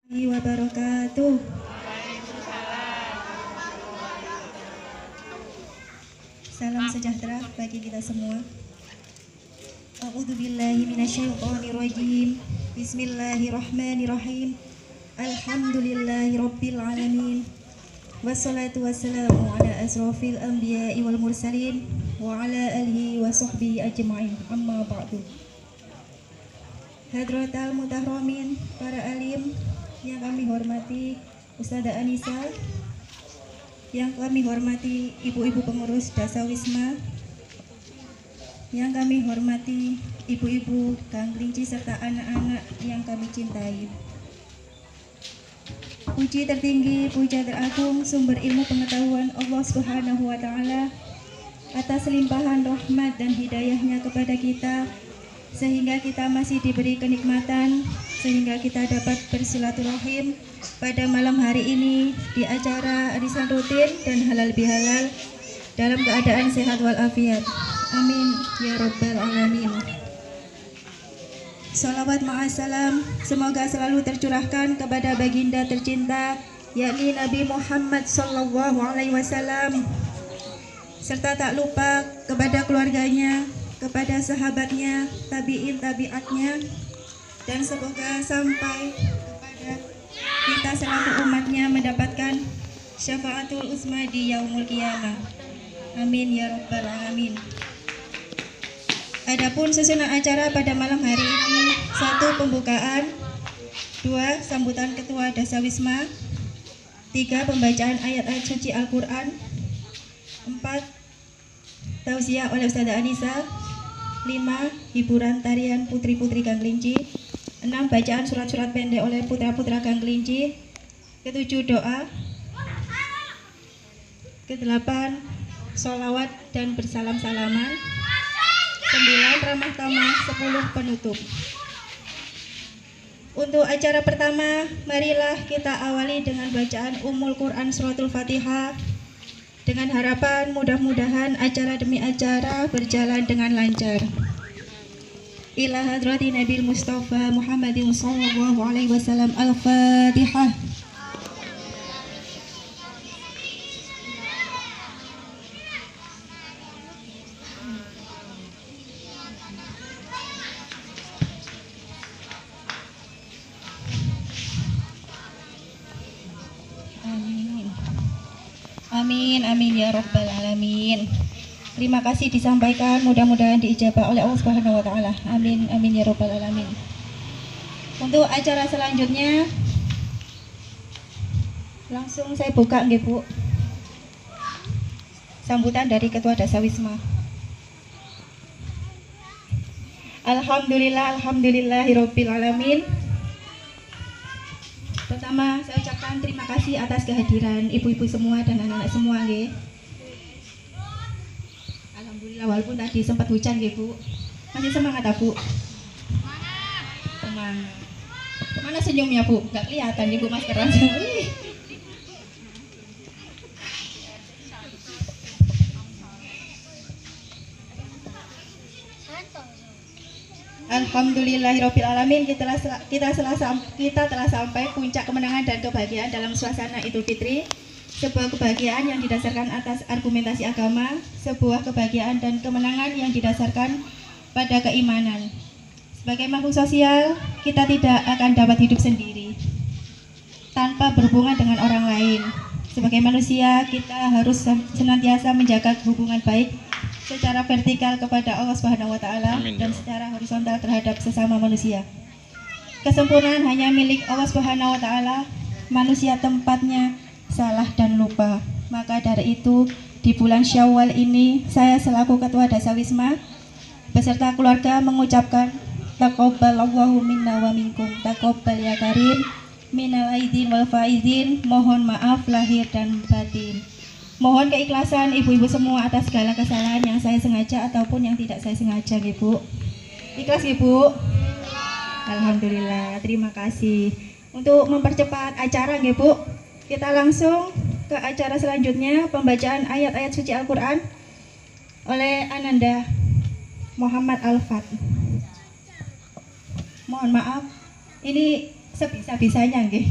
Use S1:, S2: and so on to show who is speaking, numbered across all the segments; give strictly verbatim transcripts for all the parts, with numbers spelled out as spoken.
S1: wabarakatuh. Salam sejahtera bagi kita semua. A'udzubillahi minasyaitonirrajim. Bismillahirrahmanirrahim. Alhamdulillahirabbil alamin. Wassalatu wassalamu ala asrofil anbiya'i wal mursalin wa ala alihi wa sahbihi ajma'in. Amma ba'du. Hadratal mutahromin, para alim yang kami hormati, Ustazah Anissa, yang kami hormati ibu-ibu pengurus Dasawisma, yang kami hormati ibu-ibu Gang Kelinci serta anak-anak yang kami cintai. Puji tertinggi, puja teragung, sumber ilmu pengetahuan Allah Subhanahu wa Ta'ala atas limpahan rahmat dan hidayahnya kepada kita, sehingga kita masih diberi kenikmatan, sehingga kita dapat bersilaturahim pada malam hari ini di acara arisan rutin dan halal bihalal dalam keadaan sehat walafiat. Amin ya rabbal alamin. Salawat ma'asalam semoga selalu tercurahkan kepada baginda tercinta, yakni Nabi Muhammad sallallahu alaihi wasallam, serta tak lupa kepada keluarganya, kepada sahabatnya, tabi'in tabi'atnya, dan semoga sampai kepada kita selaku umatnya mendapatkan syafaatul uzma di yaumul qiyamah. Amin ya rabbal alamin. Adapun susunan acara pada malam hari ini: satu, pembukaan; dua, sambutan ketua Dasawisma; tiga, pembacaan ayat-ayat suci Al-Quran; empat, tausiah oleh Ustazah Anissa; lima, hiburan tarian putri-putri Gang Kelinci; enam, bacaan surat-surat pendek oleh putra-putra Gang Kelinci; ketujuh, doa; kedelapan, sholawat dan bersalam-salaman; sembilan, ramah tamah; sepuluh, penutup. Untuk acara pertama, marilah kita awali dengan bacaan Ummul Quran Suratul Fatihah, dengan harapan mudah-mudahan acara demi acara berjalan dengan lancar. Ila hadrati Nabil Mustafa Muhammadin sallallahu alaihi wasallam. Al-Fatihah. Amin, amin ya rabbal alamin. Terima kasih disampaikan, mudah-mudahan diijabah oleh Allah Subhanahu wa Ta'ala. Amin, amin ya rabbal alamin. Untuk acara selanjutnya, langsung saya buka nggih Bu. Sambutan dari Ketua Dasawisma. Alhamdulillah, alhamdulillahirabbil alamin. Pertama, saya ucapkan terima kasih atas kehadiran ibu-ibu semua dan anak-anak semua, nggih. Alhamdulillah, walaupun tadi sempat hujan, nggih Bu. Masih semangat, ya, Bu? Semangat. Mana senyumnya, Bu? Nggak kelihatan, nih, Bu, maskeran. Alhamdulillahirabbil alamin. Kita telah kita telah kita telah sampai puncak kemenangan dan kebahagiaan dalam suasana Idul Fitri, sebuah kebahagiaan yang didasarkan atas argumentasi agama, sebuah kebahagiaan dan kemenangan yang didasarkan pada keimanan. Sebagai makhluk sosial, kita tidak akan dapat hidup sendiri tanpa berhubungan dengan orang lain. Sebagai manusia, kita harus senantiasa menjaga hubungan baik secara vertikal kepada Allah Subhanahu wa Ta'ala dan secara horizontal terhadap sesama manusia. Kesempurnaan hanya milik Allah Subhanahu wa Ta'ala. Manusia tempatnya salah dan lupa. Maka dari itu, di bulan Syawal ini, saya selaku Ketua Dasawisma beserta keluarga mengucapkan taqabbalallahu minna wa minkum. Taqabbal ya karim, minal aidin wal faizin. Mohon maaf lahir dan batin. Mohon keikhlasan ibu-ibu semua atas segala kesalahan yang saya sengaja ataupun yang tidak saya sengaja, Ibu. Ikhlas, Ibu? Alhamdulillah, terima kasih. Untuk mempercepat acara, Ibu, kita langsung ke acara selanjutnya, pembacaan ayat-ayat suci Al-Quran oleh Ananda Muhammad Al-Fat. Mohon maaf, ini sebisa-bisanya nggih.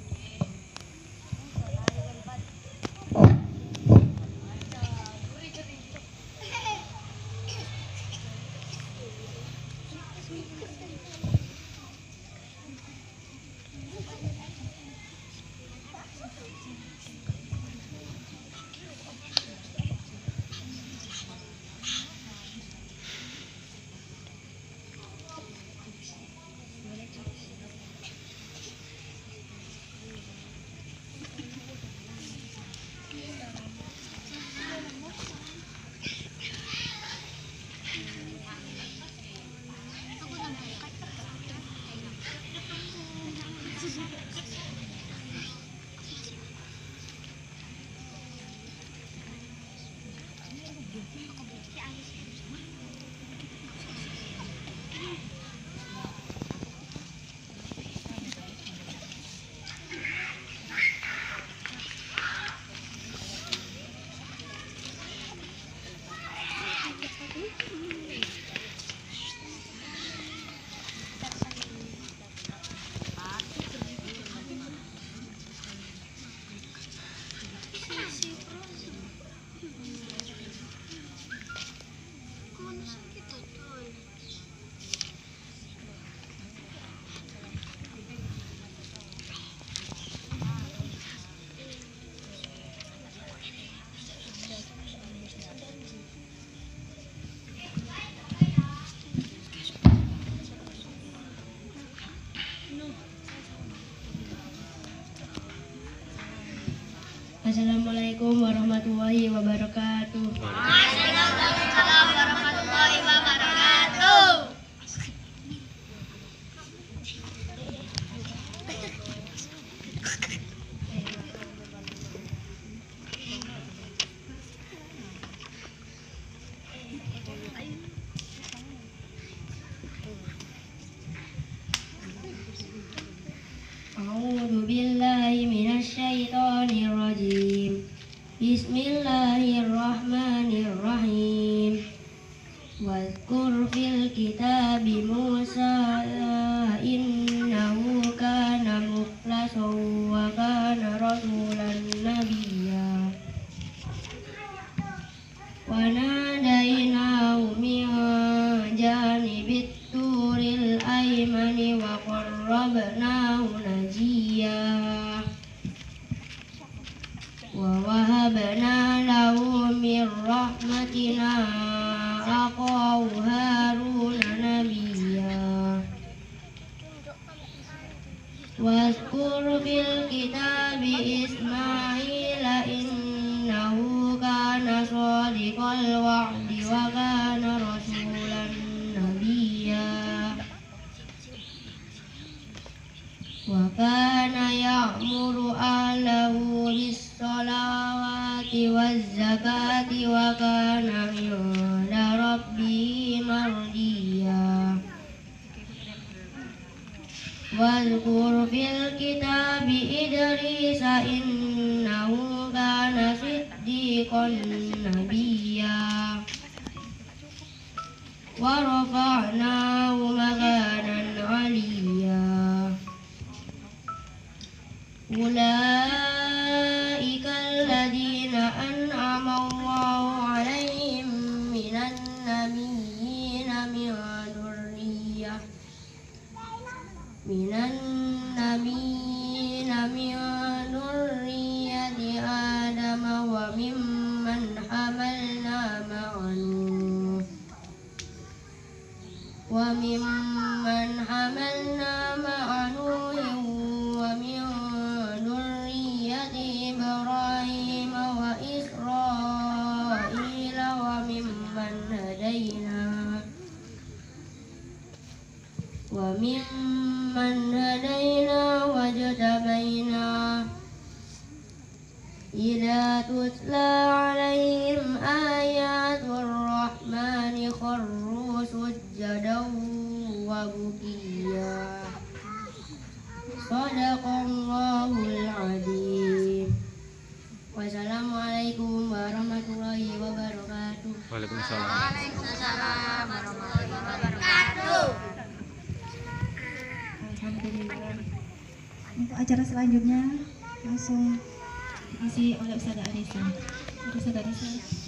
S2: Assalamualaikum warahmatullahi wabarakatuh.
S3: Waalaikumsalam warahmatullahi wabarakatuh.
S2: A'udzu billahi minasyaitonir rajim. Bismillahirrahmanirrahim. Wadhkur fil kitabi Musa innahu kana mukhlasan wa kana rasulan nabiyya. Wa nadainahu min janibit turil aymani wa qarrabnahu najiya. Wa wahabna lahu min rahmatina aqahu Haruna nabiyya. Wazkur fil kitabi Ismaila innahu kana shadiqal wa'di wa kana rasulan nabiyya. Wa kana ya'muru ahlahu bis-sholawati waz-zakati wa kana 'inda rabbihi mardiyya. Wadhkur fil kitabi Idrisa innahu kana siddiqan nabiyya. Wa rafa'nahu makanan 'aliyya. Ulaika alladhina an'ama Allahu 'alaihim minan nabiyyina min dzurriyyah minan nabiyyina min dzurriyyati Adam wa mimman hamalna ma'a Nuh wa mimman hamalna ma'a Nuh wa min dzurriyyati Ibrahim wa Israil wa mimman hadaina wa mimman hadaina wajtabaina. Idza tutla 'alaihim ayatul rahmani kharru sujjadan wa bukiya. Shadaqallahul adzim. Wassalamualaikum warahmatullahi wabarakatuh.
S4: Waalaikumsalam.
S3: Waalaikumsalam warahmatullahi wabarakatuh.
S2: Alhamdulillah.
S1: untuk acara selanjutnya langsung diisi oleh Ustazah Anissa. Ustazah Anissa.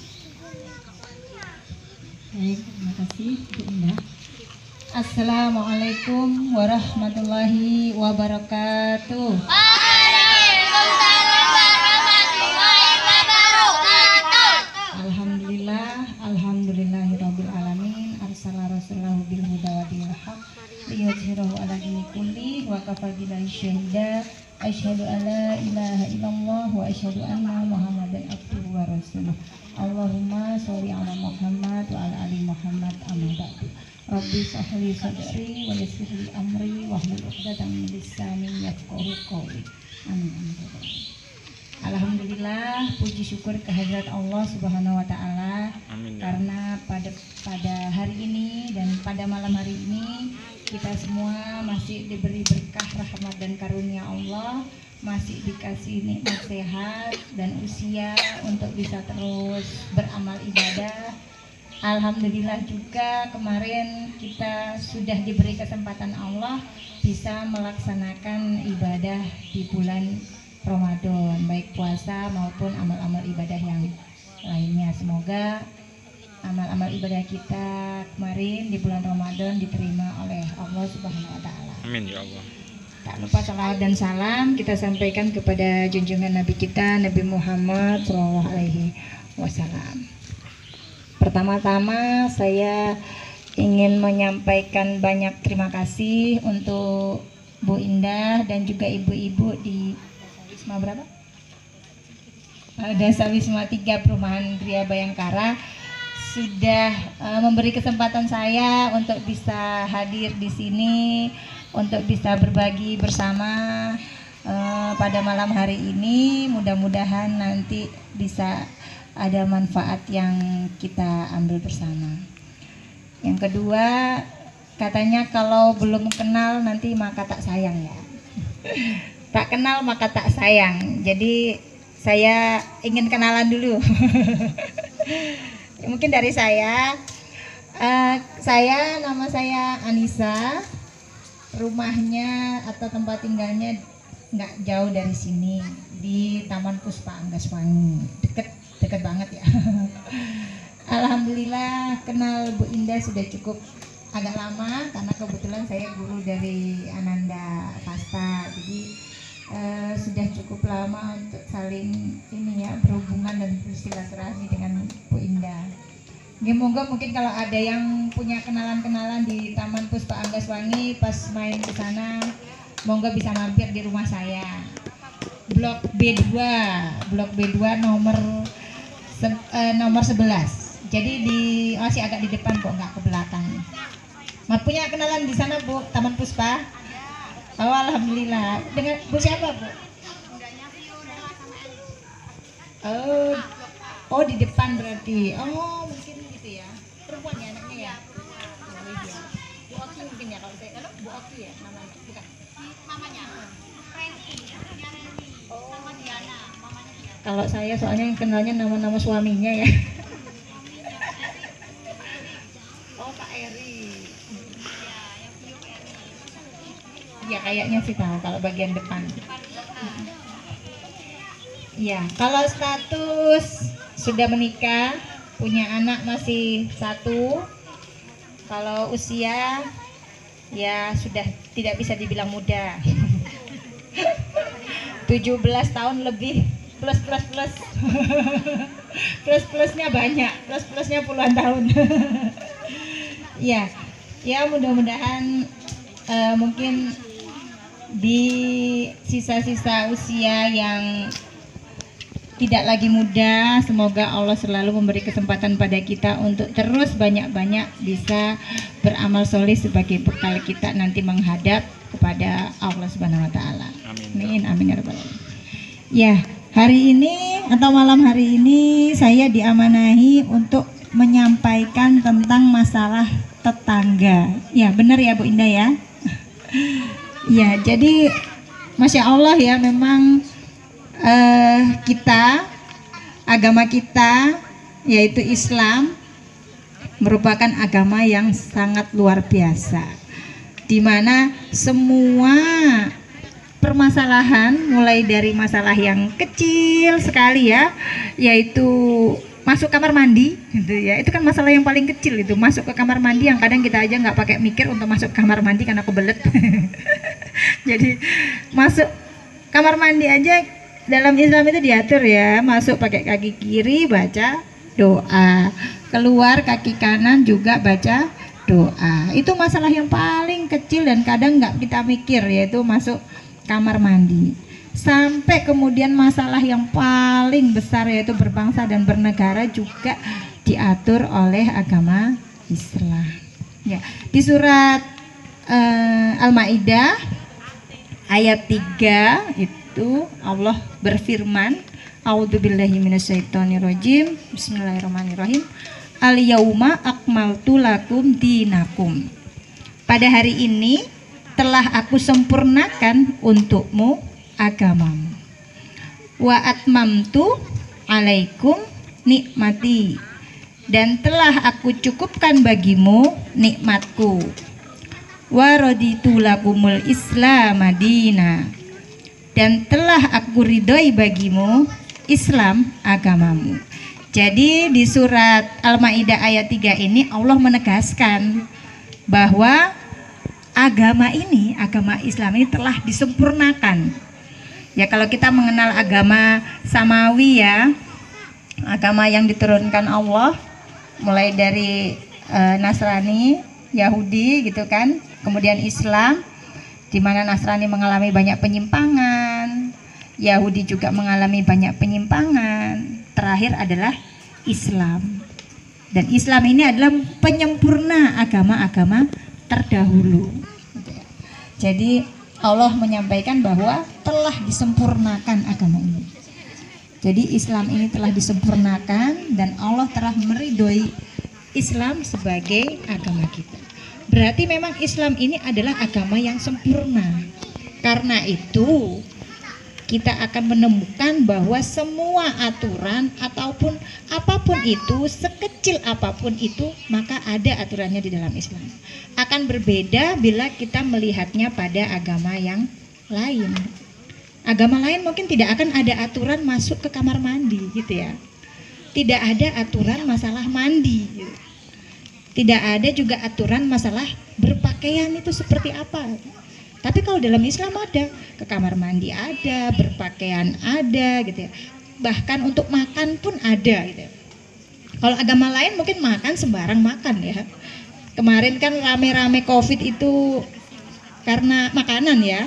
S4: Baik, terima kasih Bu Indah. Assalamualaikum warahmatullahi wabarakatuh.
S3: Waalaikumsalam warahmatullahi wabarakatuh.
S4: Alhamdulillah, alhamdulillahirabbil alamin. Arsala rasulahu bil huda wa dinil haq liyudhhirahu 'ala dini kulli wa kafa billahi syahida. Asyhadu an la ilaha illallah wa asyhadu anna Muhammadan abduhu wa rasuluh. Allahumma sholli 'ala Muhammad wa 'ala ali Muhammad. Amma ba'du. Rabbi shrah li sadri wa yassir li amri wahlul 'uqdatam min lisani yafqahu qawli. Amin. Alhamdulillah, puji syukur kehadirat Allah Subhanahu wa taala. Karena pada pada hari ini dan pada malam hari ini kita semua masih diberi berkah rahmat dan karunia Allah, masih dikasih nikmat sehat dan usia untuk bisa terus beramal ibadah. Alhamdulillah juga kemarin kita sudah diberi kesempatan Allah bisa melaksanakan ibadah di bulan Ramadan, baik puasa maupun amal-amal ibadah yang lainnya. Semoga amal-amal ibadah kita kemarin di bulan Ramadan diterima oleh Allah Subhanahu wa taala.
S5: Amin ya Allah.
S4: Tak lupa salawat dan salam kita sampaikan kepada junjungan Nabi kita Nabi Muhammad shallallahu alaihi wasallam. Pertama-tama saya ingin menyampaikan banyak terima kasih untuk Bu Indah dan juga ibu-ibu di Wisma berapa? Dasar Wisma tiga Perumahan Gria Bayangkara sudah uh, memberi kesempatan saya untuk bisa hadir di sini, untuk bisa berbagi bersama uh, pada malam hari ini. Mudah-mudahan nanti bisa ada manfaat yang kita ambil bersama. Yang kedua, katanya kalau belum kenal nanti maka tak sayang ya. Tak kenal maka tak sayang. Jadi saya ingin kenalan dulu. Mungkin dari saya, uh, saya nama saya Anissa. Rumahnya atau tempat tinggalnya nggak jauh dari sini, di Taman Puspa Anggaswangi, deket deket banget ya. Alhamdulillah kenal Bu Indah sudah cukup agak lama karena kebetulan saya guru dari Ananda Pasta, jadi uh, sudah cukup lama untuk saling ini ya berhubungan dan bersilaturahmi dengan Bu Indah. Semoga mungkin kalau ada yang punya kenalan-kenalan di Taman Puspa Anggaswangi pas main ke sana, semoga bisa mampir di rumah saya. Blok B dua, Blok B dua nomor se, eh, nomor sebelas. Jadi di masih agak di depan kok, nggak ke belakang. Mau punya kenalan di sana Bu, Taman Puspa? Oh alhamdulillah. Dengan Bu siapa Bu? Oh, oh di depan berarti. Oh mungkin gitu ya. Perempuan ya anaknya ya. Oh iya. Bu Oki mungkin ya kalau saya. Bu Oki ya namanya. Bukan.
S3: Namanya Reni, namanya Reni. Sama Diana, mamanya Diana.
S4: Kalau saya soalnya yang kenalnya nama-nama suaminya ya. Oh Pak Eri. Ya kayaknya sih tahu kalau bagian depan. Ya kalau status sudah menikah, punya anak masih satu. Kalau usia ya sudah tidak bisa dibilang muda. tujuh belas tahun lebih, plus plus plus. Plus plusnya banyak, plus plusnya puluhan tahun. Ya, ya mudah-mudahan uh, mungkin di sisa-sisa usia yang tidak lagi muda, semoga Allah selalu memberi kesempatan pada kita untuk terus banyak-banyak bisa beramal soleh sebagai bekal kita nanti menghadap kepada Allah Subhanahu wa taala. Amin. Amin ya rabbal alamin. Ya, hari ini atau malam hari ini saya diamanahi untuk menyampaikan tentang masalah tetangga. Ya, benar ya Bu Indah ya. Ya, jadi Masya Allah ya, memang eh, kita, agama kita yaitu Islam merupakan agama yang sangat luar biasa, di mana semua permasalahan, mulai dari masalah yang kecil sekali ya, yaitu masuk kamar mandi gitu ya. Itu kan masalah yang paling kecil, itu masuk ke kamar mandi yang kadang kita aja nggak pakai mikir untuk masuk kamar mandi karena kebelet. Jadi masuk kamar mandi aja dalam Islam itu diatur ya, masuk pakai kaki kiri baca doa, keluar kaki kanan juga baca doa. Itu masalah yang paling kecil dan kadang nggak kita mikir, yaitu masuk kamar mandi. Sampai kemudian masalah yang paling besar, yaitu berbangsa dan bernegara, juga diatur oleh agama Islam ya. Di surat uh, Al-Maidah ayat tiga itu Allah berfirman, A'udzubillahi minasyaitonirrajim. Bismillahirrahmanirrahim. Al-yauma akmaltu lakum dinakum. Pada hari ini telah aku sempurnakan untukmu agamamu. Wa atmamtu alaikum nikmati. Dan telah aku cukupkan bagimu nikmatku. Wa raditu lakumul Islam madina. Dan telah aku ridhoi bagimu Islam agamamu. Jadi di surat Al-Maidah ayat tiga ini Allah menegaskan bahwa agama ini, agama Islam ini telah disempurnakan. Ya, kalau kita mengenal agama samawi ya, agama yang diturunkan Allah mulai dari e, Nasrani, Yahudi gitu kan, kemudian Islam, di mana Nasrani mengalami banyak penyimpangan, Yahudi juga mengalami banyak penyimpangan, terakhir adalah Islam. Dan Islam ini adalah penyempurna agama-agama terdahulu. Jadi Allah menyampaikan bahwa telah disempurnakan agama ini. Jadi Islam ini telah disempurnakan dan Allah telah meridhoi Islam sebagai agama kita. Berarti memang Islam ini adalah agama yang sempurna. Karena itu kita akan menemukan bahwa semua aturan ataupun apapun itu, sekecil apapun itu, maka ada aturannya di dalam Islam. Akan berbeda bila kita melihatnya pada agama yang lain. Agama lain mungkin tidak akan ada aturan masuk ke kamar mandi gitu ya. Tidak ada aturan masalah mandi gitu. Tidak ada juga aturan masalah berpakaian itu seperti apa. Tapi kalau dalam Islam ada, ke kamar mandi ada, berpakaian ada gitu ya. Bahkan untuk makan pun ada gitu. Kalau agama lain mungkin makan sembarang makan ya. Kemarin kan rame-rame Covid itu karena makanan ya.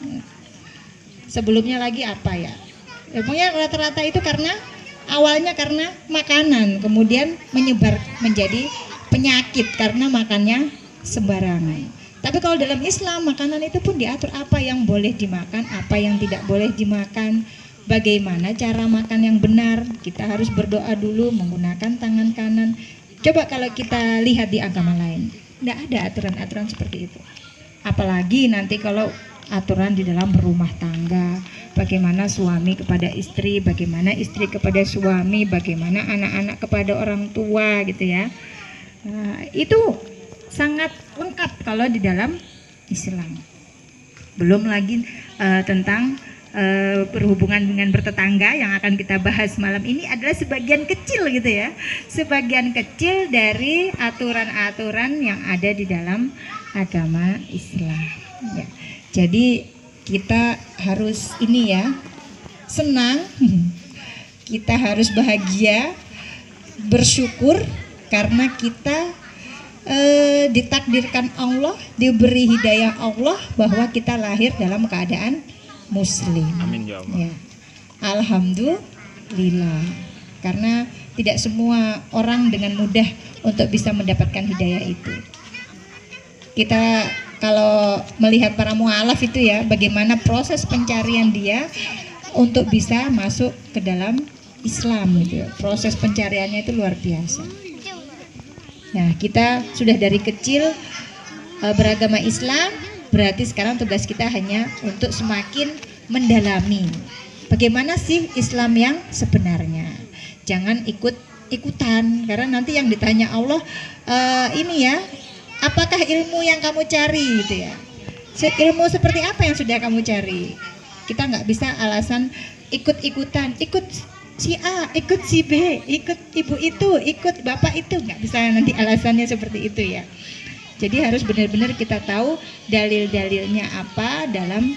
S4: Sebelumnya lagi apa ya? Ya pokoknya rata-rata itu karena awalnya karena makanan, kemudian menyebar menjadi penyakit karena makannya sembarangan. Tapi kalau dalam Islam makanan itu pun diatur apa yang boleh dimakan, apa yang tidak boleh dimakan, bagaimana cara makan yang benar. Kita harus berdoa dulu menggunakan tangan kanan. Coba kalau kita lihat di agama lain, tidak ada aturan-aturan seperti itu. Apalagi nanti kalau aturan di dalam berumah tangga, bagaimana suami kepada istri, bagaimana istri kepada suami, bagaimana anak-anak kepada orang tua gitu ya. Nah, itu sangat lengkap kalau di dalam Islam. Belum lagi uh, tentang uh, berhubungan dengan bertetangga yang akan kita bahas malam ini adalah sebagian kecil gitu ya. Sebagian kecil dari aturan-aturan yang ada di dalam agama Islam. Ya. Jadi kita harus ini ya, senang, kita harus bahagia, bersyukur karena kita e, ditakdirkan Allah, diberi hidayah Allah bahwa kita lahir dalam keadaan muslim.
S5: Amin ya Allah.
S4: Ya. Alhamdulillah. Karena tidak semua orang dengan mudah untuk bisa mendapatkan hidayah itu. Kita kalau melihat para mu'alaf itu ya, bagaimana proses pencarian dia untuk bisa masuk ke dalam Islam gitu ya. Proses pencariannya itu luar biasa. Nah, kita sudah dari kecil e, beragama Islam, berarti sekarang tugas kita hanya untuk semakin mendalami bagaimana sih Islam yang sebenarnya. Jangan ikut-ikutan, karena nanti yang ditanya Allah, e, ini ya, apakah ilmu yang kamu cari gitu ya. Se- Ilmu seperti apa yang sudah kamu cari? Kita nggak bisa alasan ikut-ikutan, ikut si A, ikut si B, ikut ibu itu, ikut bapak itu, nggak bisa nanti alasannya seperti itu ya. Jadi harus benar-benar kita tahu dalil-dalilnya apa dalam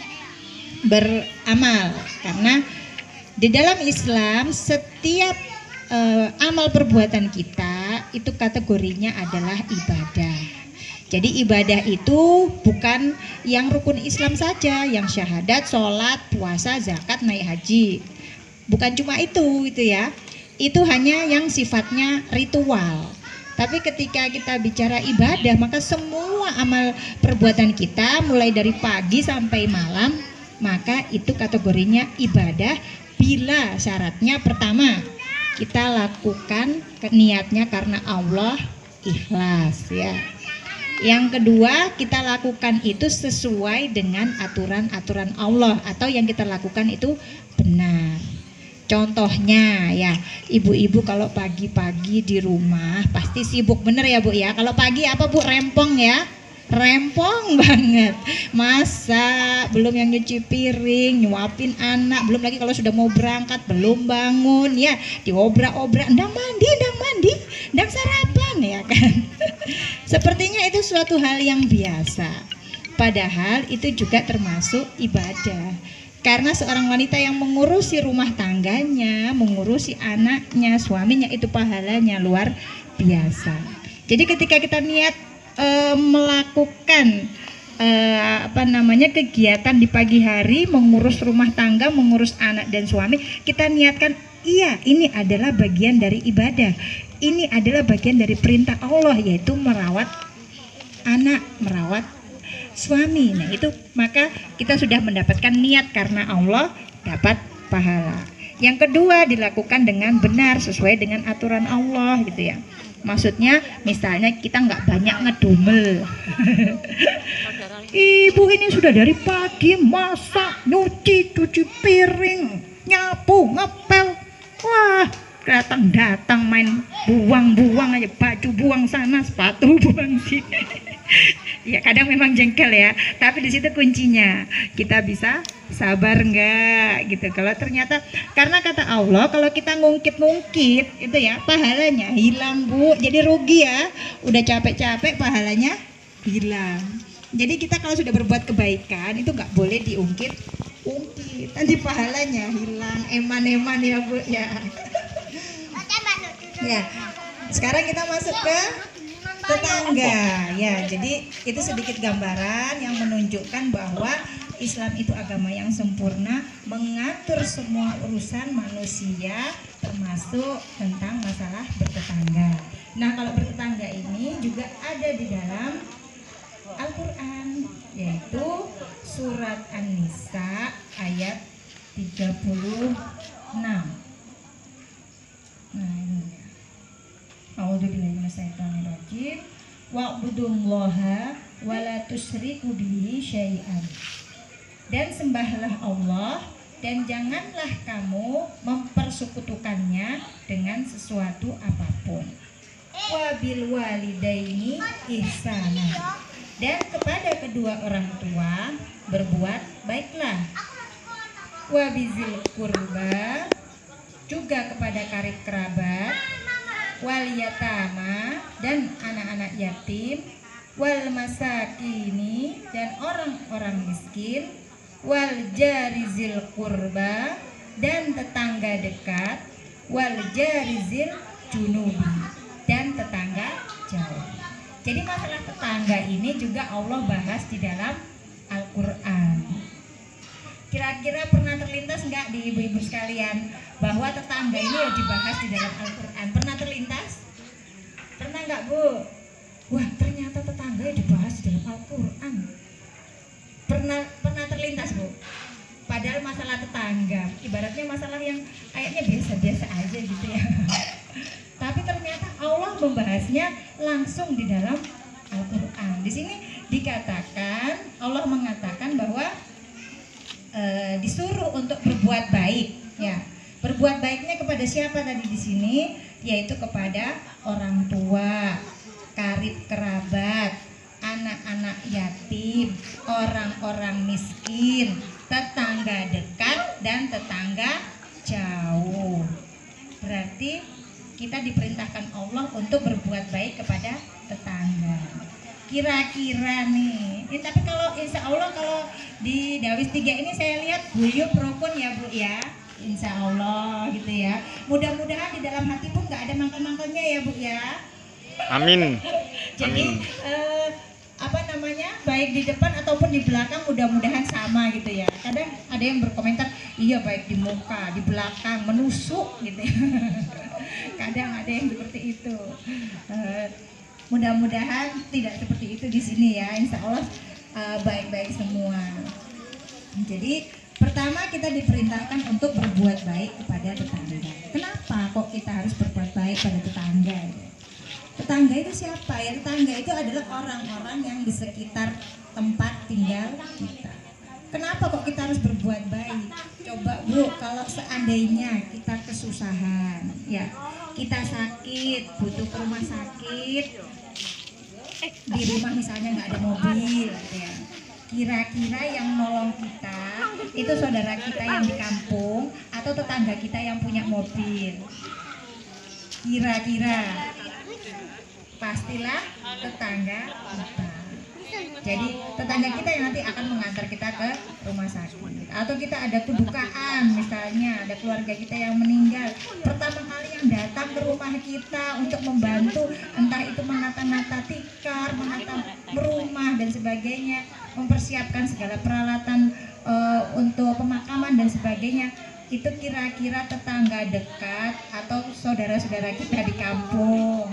S4: beramal, karena di dalam Islam setiap uh, amal perbuatan kita itu kategorinya adalah ibadah. Jadi ibadah itu bukan yang rukun Islam saja, yang syahadat, sholat, puasa, zakat, naik haji. Bukan cuma itu, itu ya. Itu hanya yang sifatnya ritual. Tapi ketika kita bicara ibadah, maka semua amal perbuatan kita mulai dari pagi sampai malam, maka itu kategorinya ibadah bila syaratnya pertama, kita lakukan niatnya karena Allah, ikhlas ya. Yang kedua, kita lakukan itu sesuai dengan aturan-aturan Allah atau yang kita lakukan itu benar. Contohnya ya, ibu-ibu kalau pagi-pagi di rumah pasti sibuk bener ya Bu ya. Kalau pagi apa Bu? Rempong ya. Rempong banget, masak, belum yang nyuci piring, nyuapin anak, belum lagi kalau sudah mau berangkat belum bangun ya, diobrak-obrak, ndang mandi, ndang mandi, ndang sarapan ya kan. Sepertinya itu suatu hal yang biasa, padahal itu juga termasuk ibadah. Karena seorang wanita yang mengurusi rumah tangganya, mengurusi anaknya, suaminya, itu pahalanya luar biasa. Jadi ketika kita niat E, melakukan e, apa namanya kegiatan di pagi hari, mengurus rumah tangga, mengurus anak dan suami, kita niatkan iya ini adalah bagian dari ibadah, ini adalah bagian dari perintah Allah, yaitu merawat anak, merawat suami. Nah itu maka kita sudah mendapatkan niat karena Allah, dapat pahala. Yang kedua, dilakukan dengan benar sesuai dengan aturan Allah gitu ya. Maksudnya misalnya kita nggak banyak ngedumel. Ibu ini sudah dari pagi masak, nyuci, cuci piring, nyapu, ngepel. Wah, datang-datang main buang-buang aja, baju buang sana, sepatu buang sini. Ya kadang memang jengkel ya, tapi di situ kuncinya kita bisa sabar enggak gitu. Kalau ternyata karena kata Allah kalau kita ngungkit-ngungkit itu ya pahalanya hilang Bu, jadi rugi ya, udah capek-capek pahalanya hilang. Jadi kita kalau sudah berbuat kebaikan itu nggak boleh diungkit-ungkit, nanti pahalanya hilang, eman-eman ya Bu ya. Ya sekarang kita masuk ke tetangga ya. Jadi itu sedikit gambaran yang menunjukkan bahwa Islam itu agama yang sempurna, mengatur semua urusan manusia termasuk tentang masalah bertetangga. Nah kalau bertetangga ini juga ada di dalam Al-Quran, yaitu surat An-Nisa ayat tiga puluh enam. Nah ini A'udzubillahi minasyaitonirrajim. Wa'budullaha wa la tusyriku bihi syai'an. Dan sembahlah Allah dan janganlah kamu mempersekutukannya dengan sesuatu apapun. Wa bil walidaini ihsana. Dan kepada kedua orang tua berbuat baiklah. Wa bizil qurba, juga kepada karib kerabat, wal yatama, dan anak-anak yatim, wal masakini, dan orang-orang miskin, wal jarizil qurba, dan tetangga dekat, wal jarizil junubi, dan tetangga jauh. Jadi masalah tetangga ini juga Allah bahas di dalam Al-Quran. Kira-kira pernah terlintas nggak di ibu-ibu sekalian bahwa tetangga ini ya dibahas di dalam Al-Quran? Pernah terlintas? Pernah nggak Bu? Wah ternyata tetangga ya dibahas di dalam Al-Quran. Pernah pernah terlintas Bu? Padahal masalah tetangga, ibaratnya masalah yang kayaknya biasa-biasa aja gitu ya. Tapi ternyata Allah membahasnya langsung di dalam Al-Quran. Di sini dikatakan, Allah mengatakan bahwa e, disuruh untuk berbuat baik. Ya, berbuat baiknya kepada siapa tadi di sini? Yaitu kepada orang tua, karib kerabat, anak-anak yatim, orang-orang miskin, tetangga dekat dan tetangga jauh. Berarti kita diperintahkan Allah untuk berbuat baik kepada tetangga. Kira-kira nih, ini tapi kalau insya Allah kalau di Dawis tiga ini saya lihat guyub rukun ya Bu ya, insya Allah gitu ya. Mudah-mudahan di dalam hati pun nggak ada mangkal-mangkalnya ya Bu ya.
S5: Amin.
S4: Jadi
S5: Amin.
S4: eh, apa namanya, baik di depan ataupun di belakang mudah-mudahan sama gitu ya. Kadang ada yang berkomentar, iya baik di muka, di belakang, menusuk gitu ya. Kadang ada yang seperti itu. Eh, mudah-mudahan tidak seperti itu di sini ya. Insya Allah eh, baik-baik semua. Jadi pertama kita diperintahkan untuk berbuat baik kepada tetangga. Kenapa kok kita harus berbuat baik pada tetangga? Tetangga itu siapa ya? Tetangga itu adalah orang-orang yang di sekitar tempat tinggal kita. Kenapa kok kita harus berbuat baik? Coba Bu, kalau seandainya kita kesusahan, ya kita sakit, butuh ke rumah sakit, di rumah misalnya nggak ada mobil, ya. Kira-kira yang nolong kita itu saudara kita yang di kampung atau tetangga kita yang punya mobil? Kira-kira pastilah tetangga kita. Jadi tetangga kita yang nanti akan mengantar kita ke rumah sakit. Atau kita ada kedukaan, misalnya ada keluarga kita yang meninggal, pertama kali yang datang ke rumah kita untuk membantu, entah itu menata-nata tikar, menata rumah dan sebagainya, mempersiapkan segala peralatan e, untuk pemakaman dan sebagainya. Itu kira-kira tetangga dekat atau saudara-saudara kita di kampung?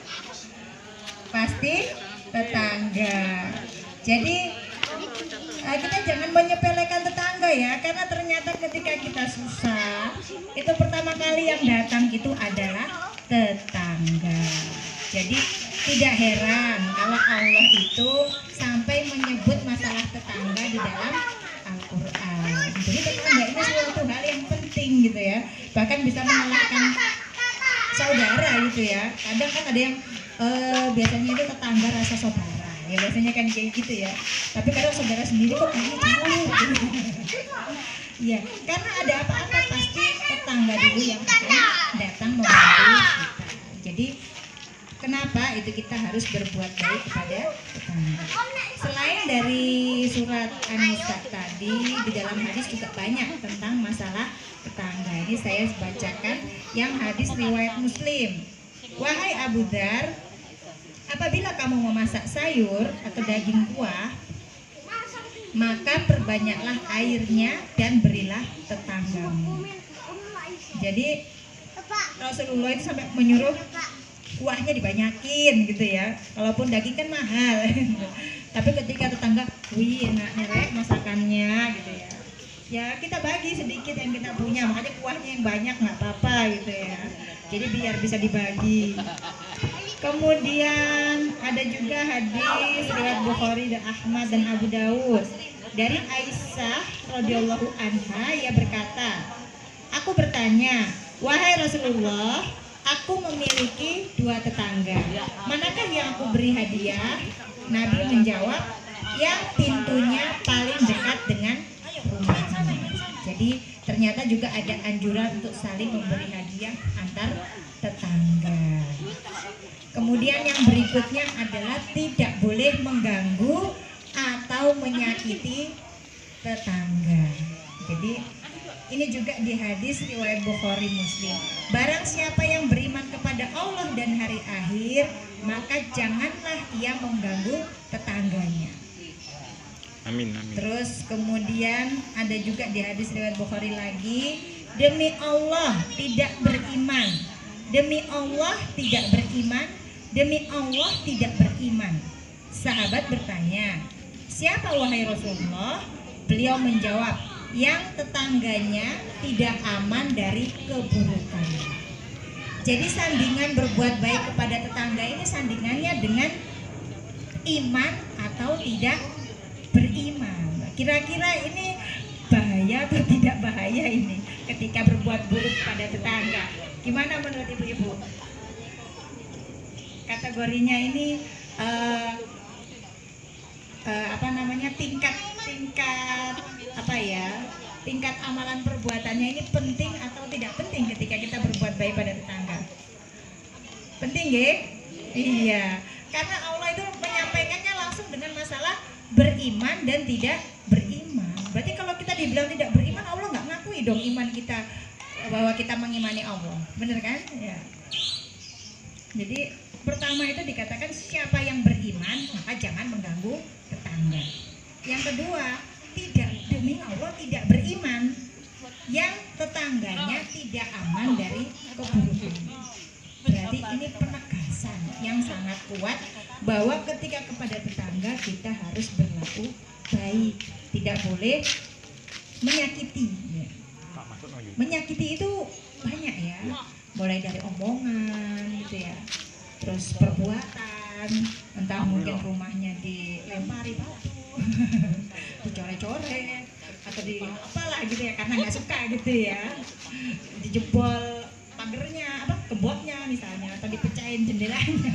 S4: Pasti tetangga. Jadi kita jangan menyepelekan tetangga ya, karena ternyata ketika kita susah, itu pertama kali yang datang itu adalah tetangga. Jadi tidak heran kalau Allah itu sampai menyebut masalah tetangga di dalam Al-Quran. Jadi tetangga ini suatu hal yang penting gitu ya, bahkan bisa mengalahkan saudara gitu ya. Kadang kan ada yang uh, biasanya itu tetangga rasa saudara, ya biasanya kan kayak gitu ya. Tapi kadang saudara sendiri kok kayaknya cemburu gitu. Iya, karena ada apa-apa pasti tetangga dulu yang akan datang membantu kita. Jadi kenapa itu kita harus berbuat baik kepada tetangga. Selain dari surat An-Nisa tadi, di dalam hadis juga banyak tentang masalah tetangga. Ini saya bacakan yang hadis riwayat Muslim. Wahai Abu Dzar, apabila kamu memasak sayur atau daging kuah, maka perbanyaklah airnya dan berilah tetanggamu. Jadi Rasulullah itu sampai menyuruh kuahnya dibanyakin gitu ya. Walaupun daging kan mahal. Tapi ketika tetangga, wih enaknya rek masakannya gitu ya. Ya kita bagi sedikit yang kita punya, makanya kuahnya yang banyak nggak apa-apa gitu ya. Jadi biar bisa dibagi. Kemudian ada juga hadis riwayat Bukhari dan Ahmad dan Abu Dawud dari Aisyah radhiyallahu anha, ia berkata, aku bertanya, wahai Rasulullah, aku memiliki dua tetangga, manakah yang aku beri hadiah? Nabi menjawab, yang pintunya paling dekat dengan rumahnya. Jadi ternyata juga ada anjuran untuk saling memberi hadiah antar tetangga. Kemudian yang berikutnya adalah tidak boleh mengganggu atau menyakiti tetangga. Jadi ini juga di hadis riwayat Bukhari Muslim. Barang siapa yang beriman kepada Allah dan hari akhir, maka janganlah ia mengganggu tetangganya.
S5: Amin, amin.
S4: Terus kemudian ada juga di hadis riwayat Bukhari lagi, demi Allah tidak beriman, demi Allah tidak beriman, demi Allah tidak beriman. Sahabat bertanya, siapa wahai Rasulullah? Beliau menjawab, yang tetangganya tidak aman dari keburukan. Jadi sandingan berbuat baik kepada tetangga ini sandingannya dengan iman atau tidak beriman. Kira-kira ini bahaya atau tidak bahaya ini ketika berbuat buruk pada tetangga? Gimana menurut ibu-ibu? Kategorinya ini uh, eh, apa namanya tingkat tingkat apa ya tingkat amalan perbuatannya ini penting atau tidak penting ketika kita berbuat baik pada tetangga? Penting ya? Iya, karena Allah itu menyampaikannya langsung dengan masalah beriman dan tidak beriman. Berarti kalau kita dibilang tidak beriman, Allah nggak ngakui dong iman kita, bahwa kita mengimani Allah, bener kan? Ya. Jadi pertama itu dikatakan siapa yang beriman maka jangan mengganggu tetangga. Yang kedua, tidak demi Allah tidak beriman yang tetangganya tidak aman dari keburukan. Berarti ini penegasan yang sangat kuat bahwa ketika kepada tetangga kita harus berlaku baik, tidak boleh menyakiti. Menyakiti itu banyak ya, mulai dari omongan gitu ya, terus perbuatan, entah mungkin rumahnya dilempari batu, dicoret-coret, atau di apalah gitu ya karena nggak suka gitu ya, dijebol pagernya, apa kebotnya misalnya, atau dipecahin jendelanya,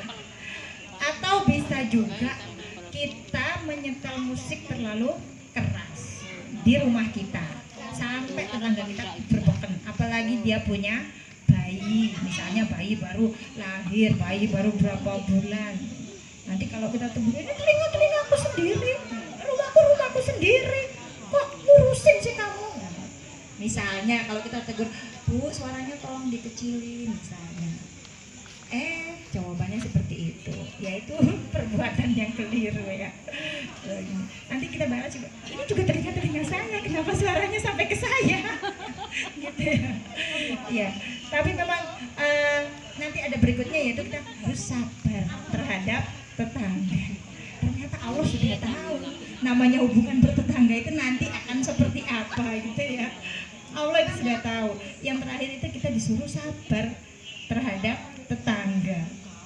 S4: atau bisa juga kita menyetel musik terlalu keras di rumah kita sampai tetangga kita berbeken, apalagi dia punya bayi, misalnya bayi baru lahir, bayi baru berapa bulan. Nanti kalau kita tegur, ini telinga telinga aku sendiri, rumahku rumahku sendiri, kok ngurusin sih kamu? Misalnya kalau kita tegur, Bu suaranya tolong dikecilin misalnya, eh jawabannya seperti itu, yaitu perbuatan yang keliru ya. Nanti kita bahas juga, ini juga telinga telinga saya, kenapa suaranya sampai ke saya? Gitu ya. Ya, tapi memang uh, nanti ada berikutnya yaitu kita harus sabar terhadap tetangga. Ternyata Allah sudah tahu namanya hubungan bertetangga itu nanti akan seperti apa gitu ya. Allah itu sudah tahu. Yang terakhir itu kita disuruh sabar terhadap tetangga.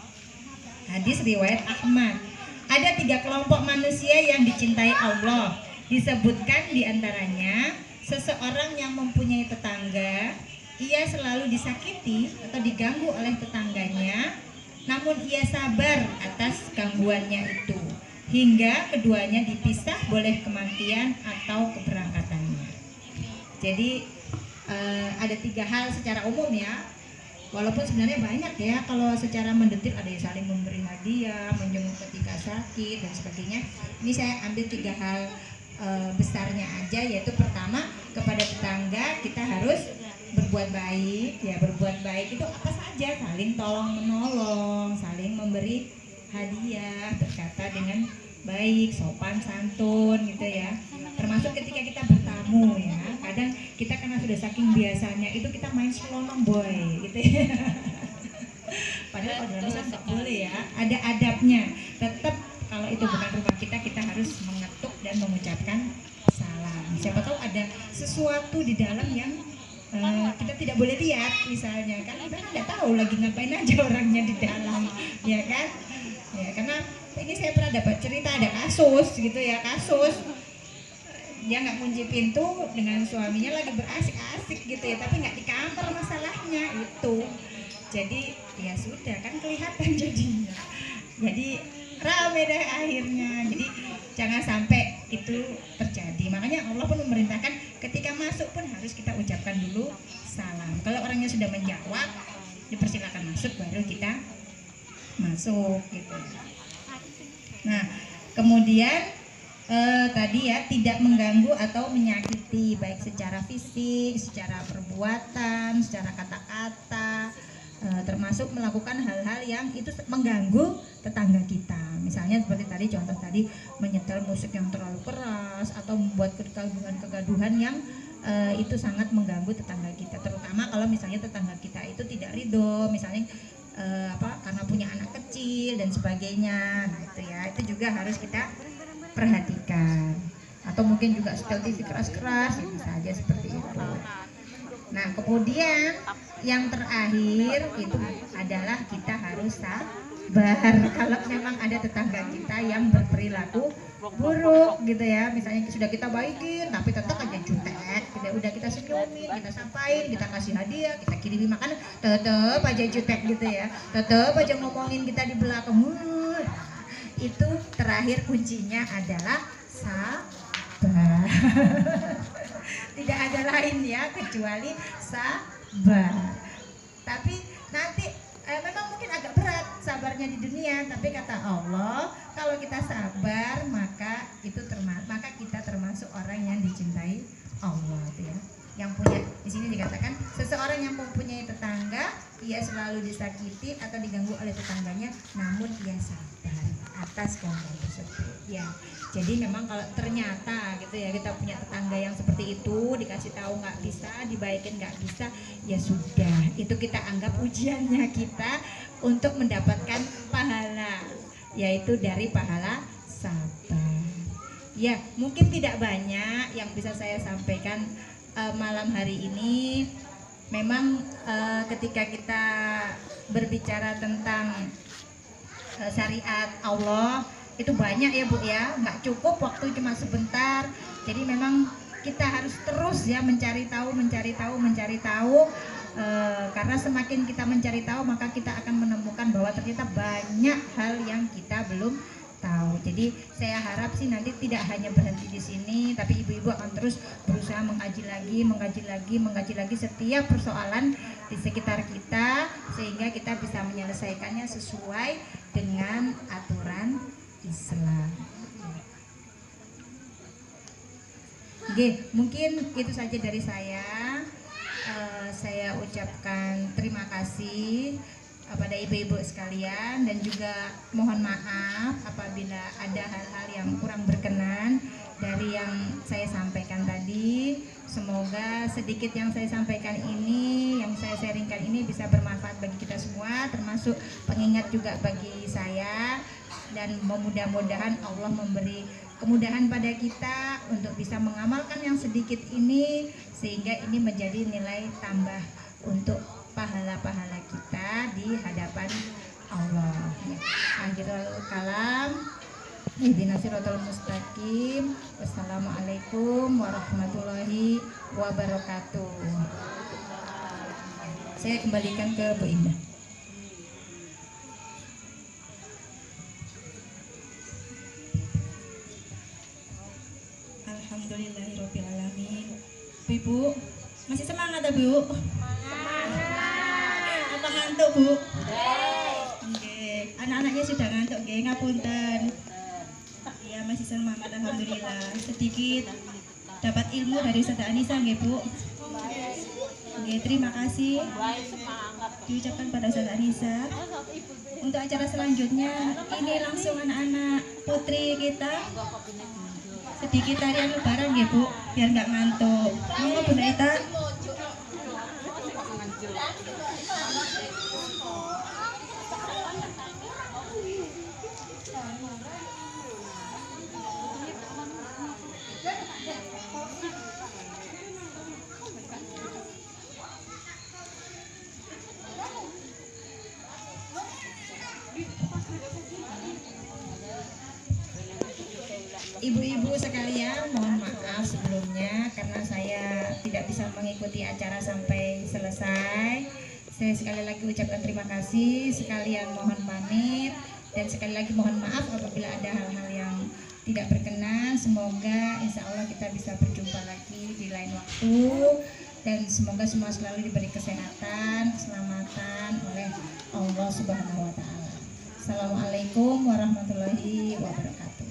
S4: Hadis riwayat Ahmad. Ada tiga kelompok manusia yang dicintai Allah. Disebutkan diantaranya seseorang yang mempunyai tetangga, ia selalu disakiti atau diganggu oleh tetangganya, namun ia sabar atas gangguannya itu hingga keduanya dipisah boleh kematian atau keberangkatannya. Jadi eh, ada tiga hal secara umum ya. Walaupun sebenarnya banyak ya, kalau secara mendetil ada yang saling memberi hadiah, menjenguk ketika sakit dan sebagainya. Ini saya ambil tiga hal e, besarnya aja, yaitu pertama kepada tetangga kita harus berbuat baik. Ya berbuat baik itu apa saja, saling tolong menolong, saling memberi hadiah, berkata dengan baik, sopan santun gitu ya. Termasuk ketika kita bertamu ya, kadang kita karena sudah saking biasanya itu kita main selonong boy gitu ya. Padahal kalau dalam Islam nggak boleh ya, ada adabnya. Tetap kalau itu bukan rumah kita, kita harus mengetuk dan mengucapkan salam. Siapa tahu ada sesuatu di dalam yang uh, kita tidak boleh lihat misalnya, kan kita kan nggak tahu lagi ngapain aja orangnya di dalam, ya kan? Ya karena ini saya pernah dapat cerita, ada kasus gitu ya, kasus dia nggak kunci pintu dengan suaminya lagi berasik-asik gitu ya, tapi nggak di kamar masalahnya itu. Jadi ya sudah kan kelihatan jadinya. Jadi rame deh akhirnya. Jadi jangan sampai itu terjadi. Makanya Allah pun memerintahkan ketika masuk pun harus kita ucapkan dulu salam. Kalau orangnya sudah menjawab, dipersilakan masuk, baru kita masuk gitu. Nah, kemudian eh, tadi ya tidak mengganggu atau menyakiti baik secara fisik, secara perbuatan, secara kata-kata, eh, termasuk melakukan hal-hal yang itu mengganggu tetangga kita. Misalnya seperti tadi contoh tadi menyetel musik yang terlalu keras atau membuat kegaduhan-kegaduhan yang eh, itu sangat mengganggu tetangga kita. Terutama kalau misalnya tetangga kita itu tidak ridho, misalnya Uh, apa karena punya anak kecil dan sebagainya. Nah itu ya, itu juga harus kita perhatikan. Atau mungkin juga setel T V keras-keras, ya bisa aja seperti itu. Nah kemudian yang terakhir itu adalah kita harus sabar kalau memang ada tetangga kita yang berperilaku buruk gitu ya. Misalnya sudah kita baikin tapi tetap aja jutek, udah udah kita senyumin, kita sampaikan, kita kasih hadiah, kita kirimi makanan, tetap aja jutek gitu ya, tetap aja ngomongin kita di belakang. itu terakhir kuncinya adalah sabar. Tidak ada lain ya kecuali sabar. Tapi nanti eh, memang mungkin agak berat sabarnya di dunia, tapi kata Allah kalau kita sabar maka itu termasuk maka kita termasuk orang yang dicintai Allah itu ya. Yang punya di sini dikatakan seseorang yang mempunyai tetangga ia selalu disakiti atau diganggu oleh tetangganya namun ia sabar atas keadaan tersebut ya. Jadi memang kalau ternyata gitu ya kita punya tetangga yang seperti itu, dikasih tahu nggak bisa, dibaikin nggak bisa, ya sudah itu kita anggap ujiannya kita untuk mendapatkan pahala, yaitu dari pahala sabar. Ya mungkin tidak banyak yang bisa saya sampaikan Uh, malam hari ini. Memang uh, ketika kita berbicara tentang uh, syariat Allah itu banyak ya Bu ya, nggak cukup waktu cuma sebentar. Jadi memang kita harus terus ya mencari tahu, mencari tahu, mencari tahu. Uh, karena semakin kita mencari tahu maka kita akan menemukan bahwa ternyata banyak hal yang kita belum tahu. Jadi saya harap sih nanti tidak hanya berhenti di sini, tapi ibu-ibu akan terus berusaha mengkaji lagi, mengkaji lagi, mengkaji lagi setiap persoalan di sekitar kita sehingga kita bisa menyelesaikannya sesuai dengan aturan Islam. Oke, mungkin itu saja dari saya. Uh, saya ucapkan terima kasih pada ibu-ibu sekalian dan juga mohon maaf apabila ada hal-hal yang kurang berkenan dari yang saya sampaikan tadi. Semoga sedikit yang saya sampaikan ini, yang saya sharingkan ini bisa bermanfaat bagi kita semua, termasuk pengingat juga bagi saya, dan mudah-mudahan Allah memberi kemudahan pada kita untuk bisa mengamalkan yang sedikit ini sehingga ini menjadi nilai tambah untuk pahala-pahala kita di hadapan Allah. Ya. Akhirul kalam. Ihdinas siratal mustaqim. Wassalamualaikum warahmatullahi wabarakatuh. Saya kembalikan ke Bu Indah.
S1: Alhamdulillahirabbil alamin. Ibu, masih semangat ya Bu? Apa ngantuk Bu? Nggih. Anak-anaknya sudah ngantuk nggih, ngapunten. Iya, masih semangat alhamdulillah. Sedikit dapat ilmu dari Ustazah Anissa nggih Bu. Nggih, terima kasih. Diucapkan pada Ustazah Anissa. Untuk acara selanjutnya ini langsung anak-anak putri kita. Sedikit tarian lebaran nggih Bu, biar nggak ngantuk. Monggo Bunda Ita. Ibu-ibu sekalian, mohon maaf sebelumnya karena saya tidak bisa mengikuti acara sampai selesai. Saya sekali lagi ucapkan terima kasih, sekalian mohon pamit, dan sekali lagi mohon maaf apabila ada hal-hal yang tidak berkenan. Semoga insya Allah kita bisa berjumpa lagi di lain waktu, dan semoga semua selalu diberi kesehatan, keselamatan oleh Allah Subhanahu wa Ta'ala. Assalamualaikum warahmatullahi wabarakatuh.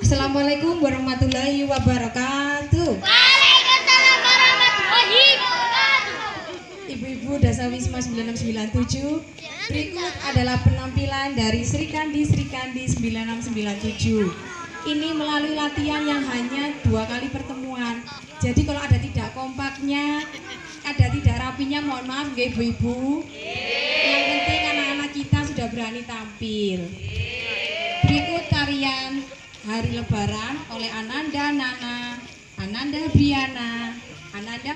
S6: Assalamualaikum warahmatullahi wabarakatuh.
S3: Waalaikumsalam warahmatullahi wabarakatuh.
S6: Ibu-ibu Dasawisma sembilan enam sembilan tujuh, berikut adalah penampilan dari Sri Kandi Sri Kandi sembilan enam sembilan tujuh. Ini melalui latihan yang hanya dua kali pertemuan. Jadi kalau ada tidak kompaknya, ada tidak rapinya, mohon maaf ya ibu-ibu. Yang penting anak-anak kita sudah berani tampil. Berikut tarian Hari Lebaran oleh Ananda Nana, Ananda Briana, Ananda